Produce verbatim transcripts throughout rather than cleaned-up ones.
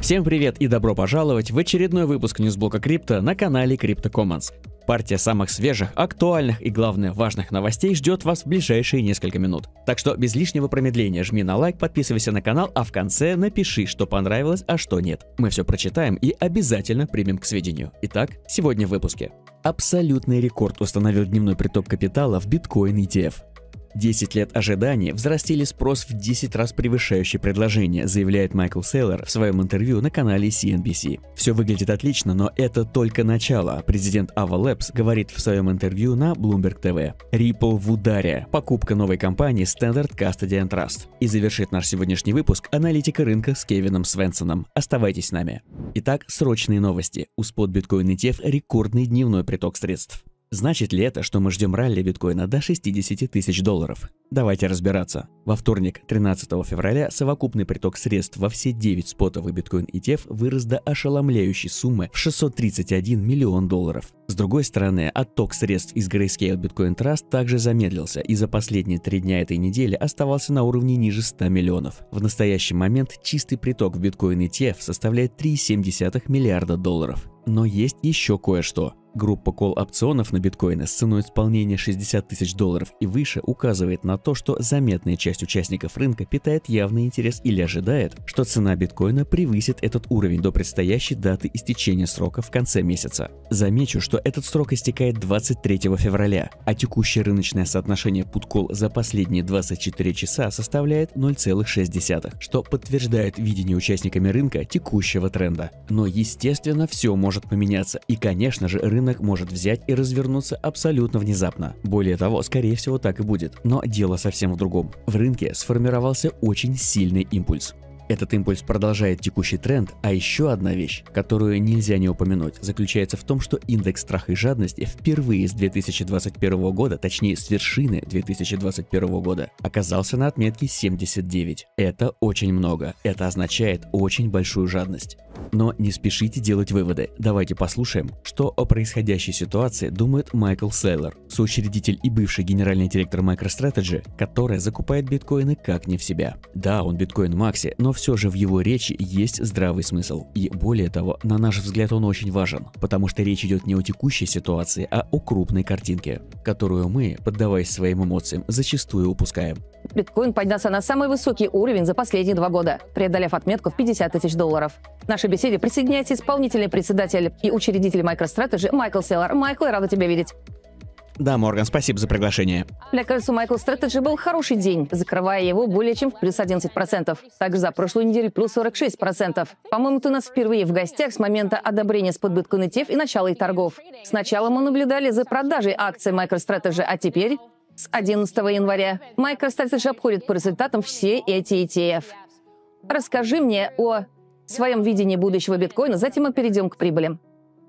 Всем привет и добро пожаловать в очередной выпуск Ньюсблока Крипто на канале Crypto Commons. Партия самых свежих, актуальных и, главное, важных новостей ждет вас в ближайшие несколько минут. Так что без лишнего промедления жми на лайк, подписывайся на канал, а в конце напиши, что понравилось, а что нет. Мы все прочитаем и обязательно примем к сведению. Итак, сегодня в выпуске. Абсолютный рекорд установил дневной приток капитала в биткоин и ти эф. десять лет ожидания взрастили спрос в десять раз превышающее предложение, заявляет Майкл Сейлор в своем интервью на канале си эн би си. Все выглядит отлично, но это только начало. Президент Ava Labs говорит в своем интервью на Bloomberg ти ви. Ripple в ударе. Покупка новой компании Standard Custodian Trust. И завершит наш сегодняшний выпуск аналитика рынка с Кевином Свенсоном. Оставайтесь с нами. Итак, срочные новости. У спот биткоин и ти эф рекордный дневной приток средств. Значит ли это, что мы ждем ралли биткоина до шестидесяти тысяч долларов? Давайте разбираться. Во вторник, тринадцатого февраля, совокупный приток средств во все девять спотовых биткоин и ти эф вырос до ошеломляющей суммы в шестьсот тридцать один миллион долларов. С другой стороны, отток средств из Grayscale Bitcoin Trust также замедлился и за последние три дня этой недели оставался на уровне ниже ста миллионов. В настоящий момент чистый приток в биткоин и ти эф составляет три целых семь десятых миллиарда долларов. Но есть еще кое-что. Группа колл-опционов на биткоины с ценой исполнения шестьдесят тысяч долларов и выше указывает на то, что заметная часть участников рынка питает явный интерес или ожидает, что цена биткоина превысит этот уровень до предстоящей даты истечения срока в конце месяца. Замечу, что этот срок истекает двадцать третьего февраля, а текущее рыночное соотношение put-call за последние двадцать четыре часа составляет ноль целых шесть десятых, что подтверждает видение участниками рынка текущего тренда. Но естественно все может поменяться, и конечно же рынок Рынок может взять и развернуться абсолютно внезапно. Более того, скорее всего так и будет. Но дело совсем в другом. В рынке сформировался очень сильный импульс. Этот импульс продолжает текущий тренд, а еще одна вещь, которую нельзя не упомянуть, заключается в том, что индекс страха и жадности впервые с две тысячи двадцать первого года, точнее с вершины две тысячи двадцать первого года, оказался на отметке семьдесят девять. Это очень много, это означает очень большую жадность. Но не спешите делать выводы, давайте послушаем, что о происходящей ситуации думает Майкл Сейлор, соучредитель и бывший генеральный директор MicroStrategy, которая закупает биткоины как не в себя. Да, он биткоин Макси, но все же в его речи есть здравый смысл. И более того, на наш взгляд он очень важен, потому что речь идет не о текущей ситуации, а о крупной картинке, которую мы, поддаваясь своим эмоциям, зачастую упускаем. Биткоин поднялся на самый высокий уровень за последние два года, преодолев отметку в пятьдесят тысяч долларов. В нашей беседе присоединяется исполнительный председатель и учредитель MicroStrategy Майкл Сейлор. Майкл, рада тебя видеть. Да, Морган, спасибо за приглашение. Мне кажется, у MicroStrategy был хороший день, закрывая его более чем в плюс одиннадцать процентов. Также за прошлую неделю плюс сорок шесть процентов. По-моему, ты у нас впервые в гостях с момента одобрения спот биткоин и ти эф и начала их торгов. Сначала мы наблюдали за продажей акций MicroStrategy, а теперь, с одиннадцатого января, MicroStrategy обходит по результатам все эти и ти эф. Расскажи мне о своем видении будущего биткоина, затем мы перейдем к прибылям.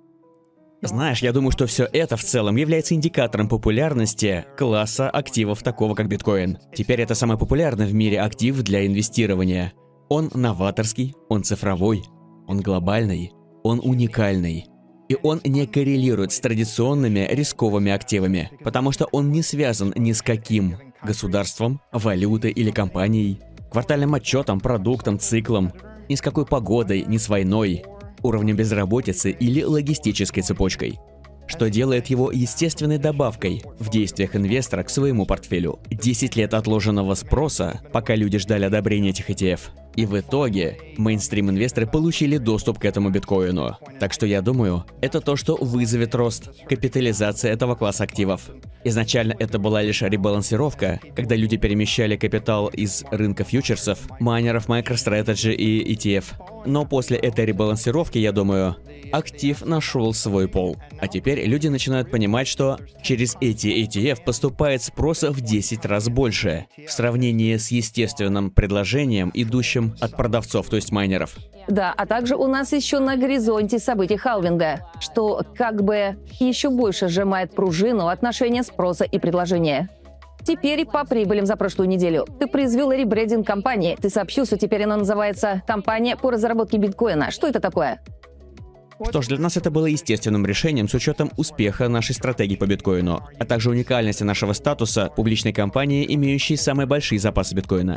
Знаешь, я думаю, что все это в целом является индикатором популярности класса активов такого как биткоин. Теперь это самый популярный в мире актив для инвестирования. Он новаторский, он цифровой, он глобальный, он уникальный. И он не коррелирует с традиционными рисковыми активами, потому что он не связан ни с каким государством, валютой или компанией, квартальным отчетом, продуктом, циклом, ни с какой погодой, ни с войной, уровнем безработицы или логистической цепочкой, что делает его естественной добавкой в действиях инвестора к своему портфелю. десять лет отложенного спроса, пока люди ждали одобрения этих и ти эф. И в итоге мейнстрим-инвесторы получили доступ к этому биткоину. Так что я думаю, это то, что вызовет рост капитализации этого класса активов. Изначально это была лишь ребалансировка, когда люди перемещали капитал из рынка фьючерсов, майнеров MicroStrategy и и ти эф. Но после этой ребалансировки, я думаю, актив нашел свой пол. А теперь люди начинают понимать, что через эти и ти эф поступает спроса в десять раз больше в сравнении с естественным предложением, идущим от продавцов, то есть майнеров. Да, а также у нас еще на горизонте событий халвинга, что как бы еще больше сжимает пружину отношения спроса и предложения. Теперь по прибылям за прошлую неделю. Ты произвел ребрендинг компании. Ты сообщил, что теперь она называется «Компания по разработке биткоина». Что это такое? Что ж, для нас это было естественным решением с учетом успеха нашей стратегии по биткоину, а также уникальности нашего статуса публичной компании, имеющей самые большие запасы биткоина.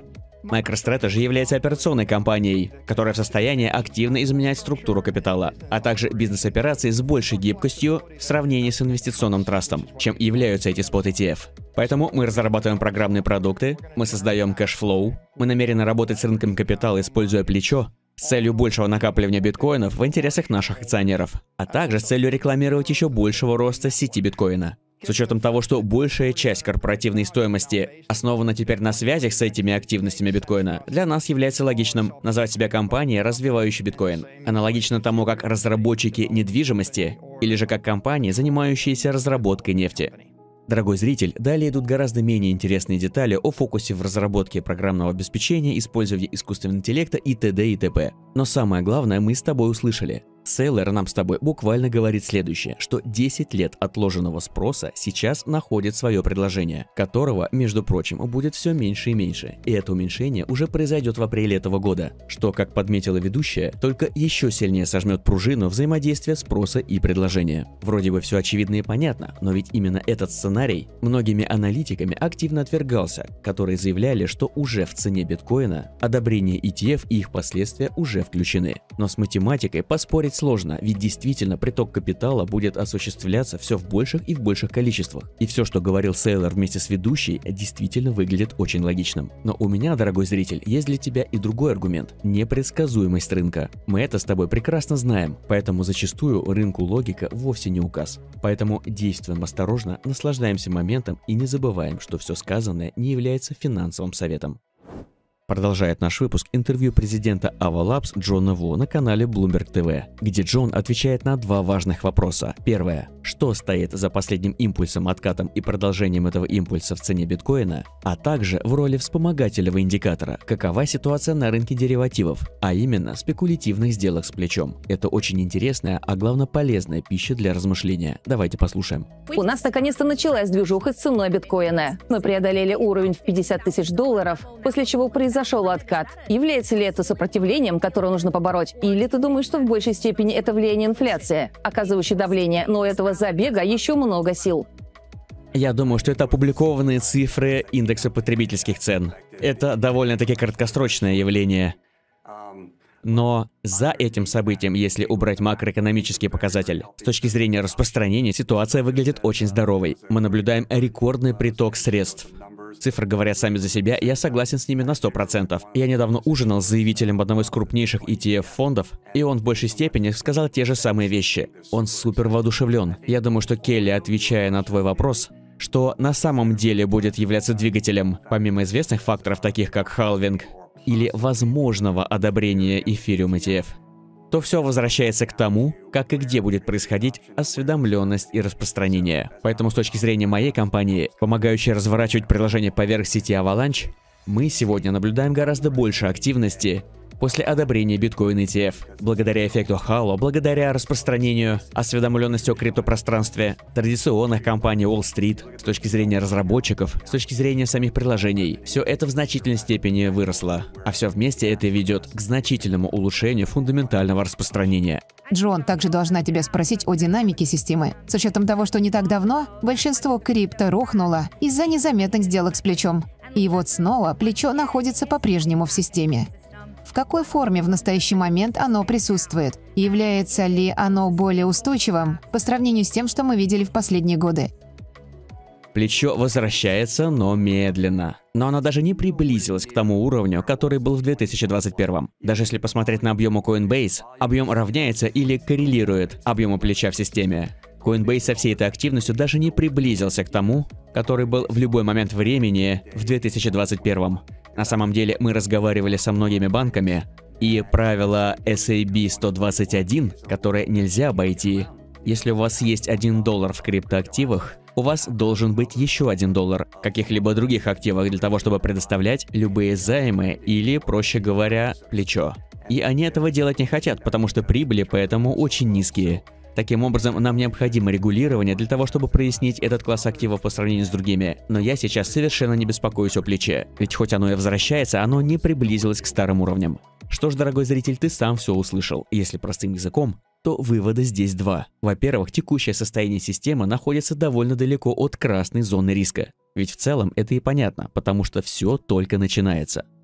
MicroStrategy является операционной компанией, которая в состоянии активно изменять структуру капитала, а также бизнес-операции с большей гибкостью в сравнении с инвестиционным трастом, чем являются эти спот-и ти эф. Поэтому мы разрабатываем программные продукты, мы создаем кэшфлоу, мы намерены работать с рынком капитала, используя плечо, с целью большего накапливания биткоинов в интересах наших акционеров, а также с целью рекламировать еще большего роста сети биткоина. С учетом того, что большая часть корпоративной стоимости основана теперь на связях с этими активностями биткоина, для нас является логичным назвать себя компанией, развивающей биткоин. Аналогично тому, как разработчики недвижимости, или же как компании, занимающиеся разработкой нефти. Дорогой зритель, далее идут гораздо менее интересные детали о фокусе в разработке программного обеспечения, использовании искусственного интеллекта и т.д. и т.п. Но самое главное мы с тобой услышали. Сейлор нам с тобой буквально говорит следующее, что десять лет отложенного спроса сейчас находит свое предложение, которого, между прочим, будет все меньше и меньше. И это уменьшение уже произойдет в апреле этого года, что, как подметила ведущая, только еще сильнее сожмет пружину взаимодействия спроса и предложения. Вроде бы все очевидно и понятно, но ведь именно этот сценарий многими аналитиками активно отвергался, которые заявляли, что уже в цене биткоина одобрение и ти эф и их последствия уже включены. Но с математикой поспорить сложно, ведь действительно приток капитала будет осуществляться все в больших и в больших количествах. И все, что говорил Сейлор вместе с ведущей, действительно выглядит очень логичным. Но у меня, дорогой зритель, есть для тебя и другой аргумент – непредсказуемость рынка. Мы это с тобой прекрасно знаем, поэтому зачастую рынку логика вовсе не указ. Поэтому действуем осторожно, наслаждаемся моментом и не забываем, что все сказанное не является финансовым советом. Продолжает наш выпуск интервью президента Ava Labs Джона Ву на канале Bloomberg ти ви, где Джон отвечает на два важных вопроса. Первое. Что стоит за последним импульсом, откатом и продолжением этого импульса в цене биткоина, а также в роли вспомогательного индикатора, какова ситуация на рынке деривативов, а именно спекулятивных сделок с плечом. Это очень интересная, а главное полезная пища для размышления. Давайте послушаем. У нас наконец-то началась движуха с ценой биткоина. Мы преодолели уровень в пятьдесят тысяч долларов, после чего произошел откат. Является ли это сопротивлением, которое нужно побороть? Или ты думаешь, что в большей степени это влияние инфляции, оказывающее давление, но у этого забега еще много сил? Я думаю, что это опубликованные цифры индекса потребительских цен. Это довольно-таки краткосрочное явление. Но за этим событием, если убрать макроэкономический показатель, с точки зрения распространения, ситуация выглядит очень здоровой. Мы наблюдаем рекордный приток средств. Цифры говорят сами за себя, и я согласен с ними на сто процентов. Я недавно ужинал с заявителем одного из крупнейших и ти эф-фондов, и он в большей степени сказал те же самые вещи. Он супер воодушевлен. Я думаю, что Келли, отвечая на твой вопрос, что на самом деле будет являться двигателем, помимо известных факторов, таких как халвинг или возможного одобрения эфириум и ти эф, то все возвращается к тому, как и где будет происходить осведомленность и распространение. Поэтому с точки зрения моей компании, помогающей разворачивать приложение поверх сети Avalanche, мы сегодня наблюдаем гораздо больше активности после одобрения биткоин и ти эф. Благодаря эффекту Halo, благодаря распространению осведомленности о криптопространстве традиционных компаний Уолл-стрит, с точки зрения разработчиков, с точки зрения самих приложений, все это в значительной степени выросло. А все вместе это ведет к значительному улучшению фундаментального распространения. Джон, также должна тебя спросить о динамике системы. С учетом того, что не так давно большинство крипто рухнуло из-за незаметных сделок с плечом. И вот снова плечо находится по-прежнему в системе. В какой форме в настоящий момент оно присутствует? Является ли оно более устойчивым по сравнению с тем, что мы видели в последние годы? Плечо возвращается, но медленно. Но оно даже не приблизилось к тому уровню, который был в две тысячи двадцать первом. Даже если посмотреть на объем у Coinbase, объем равняется или коррелирует объему плеча в системе. Coinbase со всей этой активностью даже не приблизился к тому, который был в любой момент времени в две тысячи двадцать первом. На самом деле мы разговаривали со многими банками, и правило эс эй би сто двадцать один, которое нельзя обойти. Если у вас есть один доллар в криптоактивах, у вас должен быть еще один доллар в каких-либо других активах для того, чтобы предоставлять любые займы или, проще говоря, плечо. И они этого делать не хотят, потому что прибыли поэтому очень низкие. Таким образом, нам необходимо регулирование для того, чтобы прояснить этот класс активов по сравнению с другими. Но я сейчас совершенно не беспокоюсь о плече, ведь хоть оно и возвращается, оно не приблизилось к старым уровням. Что ж, дорогой зритель, ты сам все услышал. Если простым языком, то вывода здесь два. Во-первых, текущее состояние системы находится довольно далеко от красной зоны риска. Ведь в целом это и понятно, потому что все только начинается.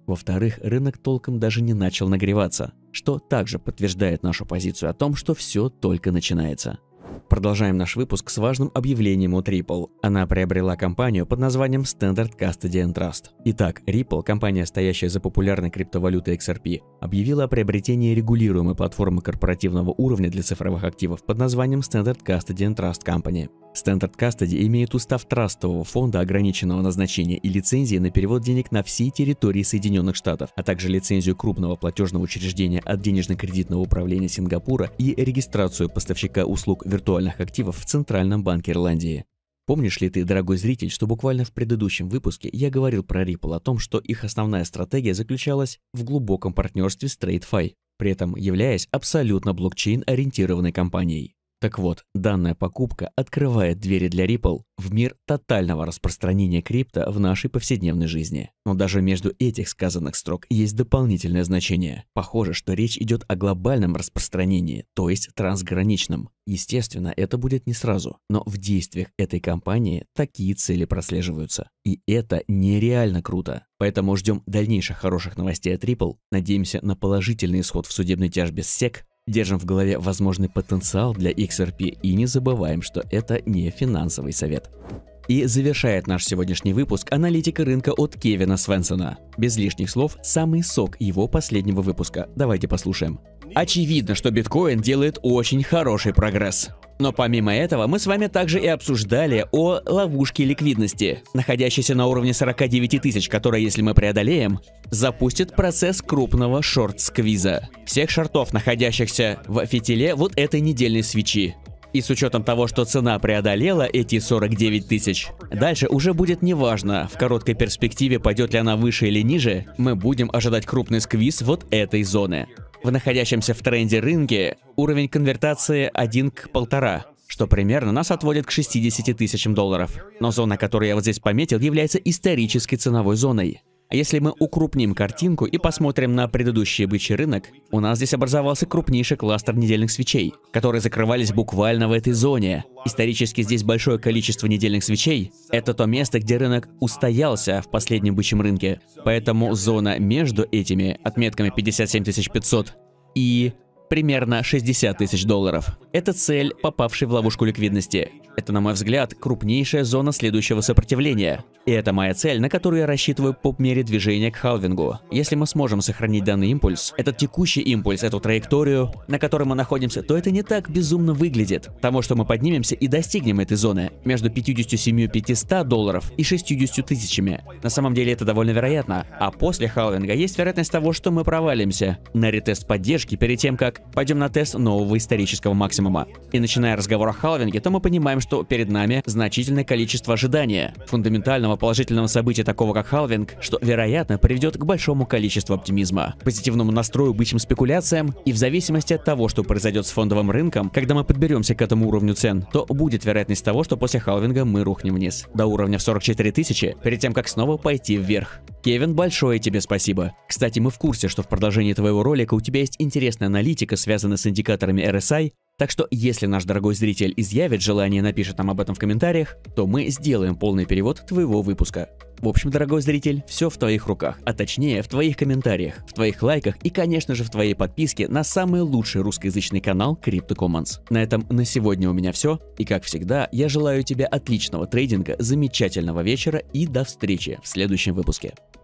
Во-вторых, рынок толком даже не начал нагреваться, что также подтверждает нашу позицию о том, что все только начинается. Продолжаем наш выпуск с важным объявлением от Ripple. Она приобрела компанию под названием Standard Custody and Trust. Итак, Ripple, компания, стоящая за популярной криптовалютой икс ар пи, объявила о приобретении регулируемой платформы корпоративного уровня для цифровых активов под названием Standard Custody and Trust Company. Standard Custody имеет устав трастового фонда ограниченного назначения и лицензии на перевод денег на всей территории Соединенных Штатов, а также лицензию крупного платежного учреждения от денежно-кредитного управления Сингапура и регистрацию поставщика услуг виртуальных активов в Центральном банке Ирландии. Помнишь ли ты, дорогой зритель, что буквально в предыдущем выпуске я говорил про Ripple о том, что их основная стратегия заключалась в глубоком партнерстве с TradeFi, при этом являясь абсолютно блокчейн-ориентированной компанией? Так вот, данная покупка открывает двери для Ripple в мир тотального распространения крипто в нашей повседневной жизни. Но даже между этих сказанных строк есть дополнительное значение. Похоже, что речь идет о глобальном распространении, то есть трансграничном. Естественно, это будет не сразу, но в действиях этой компании такие цели прослеживаются. И это нереально круто. Поэтому ждем дальнейших хороших новостей от Ripple, надеемся на положительный исход в судебной тяжбе с сек, держим в голове возможный потенциал для икс ар пи и не забываем, что это не финансовый совет. И завершает наш сегодняшний выпуск аналитика рынка от Кевина Свенсона. Без лишних слов, самый сок его последнего выпуска. Давайте послушаем. Очевидно, что биткоин делает очень хороший прогресс. Но помимо этого, мы с вами также и обсуждали о ловушке ликвидности, находящейся на уровне сорока девяти тысяч, которая, если мы преодолеем, запустит процесс крупного шорт-сквиза всех шортов, находящихся в фитиле вот этой недельной свечи. И с учетом того, что цена преодолела эти сорок девять тысяч, дальше уже будет неважно, в короткой перспективе пойдет ли она выше или ниже, мы будем ожидать крупный сквиз вот этой зоны. В находящемся в тренде рынке уровень конвертации один к полтора, что примерно нас отводит к шестидесяти тысячам долларов. Но зона, которую я вот здесь пометил, является исторической ценовой зоной. А если мы укрупним картинку и посмотрим на предыдущий бычий рынок, у нас здесь образовался крупнейший кластер недельных свечей, которые закрывались буквально в этой зоне. Исторически здесь большое количество недельных свечей – это то место, где рынок устоялся в последнем бычьем рынке. Поэтому зона между этими отметками пятьдесят семь тысяч пятьсот и примерно шестьдесят тысяч долларов. Это цель, попавшей в ловушку ликвидности. Это, на мой взгляд, крупнейшая зона следующего сопротивления. И это моя цель, на которую я рассчитываю по мере движения к халвингу. Если мы сможем сохранить данный импульс, этот текущий импульс, эту траекторию, на которой мы находимся, то это не так безумно выглядит. Потому что мы поднимемся и достигнем этой зоны между пятьюдесятью семью тысячами пятисот долларов и шестьюдесятью тысячами. На самом деле это довольно вероятно. А после халвинга есть вероятность того, что мы провалимся на ретест поддержки перед тем, как пойдем на тест нового исторического максимума. И начиная разговор о халвинге, то мы понимаем, что перед нами значительное количество ожидания фундаментального положительного события, такого как халвинг, что, вероятно, приведет к большому количеству оптимизма, позитивному настрою, бычьим спекуляциям, и в зависимости от того, что произойдет с фондовым рынком, когда мы подберемся к этому уровню цен, то будет вероятность того, что после халвинга мы рухнем вниз до уровня в сорок четыре тысячи, перед тем, как снова пойти вверх. Кевин, большое тебе спасибо. Кстати, мы в курсе, что в продолжении твоего ролика у тебя есть интересная аналитика, связанная с индикаторами эр эс ай, так что если наш дорогой зритель изъявит желание и напишет нам об этом в комментариях, то мы сделаем полный перевод твоего выпуска. В общем, дорогой зритель, все в твоих руках, а точнее в твоих комментариях, в твоих лайках и, конечно же, в твоей подписке на самый лучший русскоязычный канал Crypto Commons. На этом на сегодня у меня все, и как всегда, я желаю тебе отличного трейдинга, замечательного вечера и до встречи в следующем выпуске.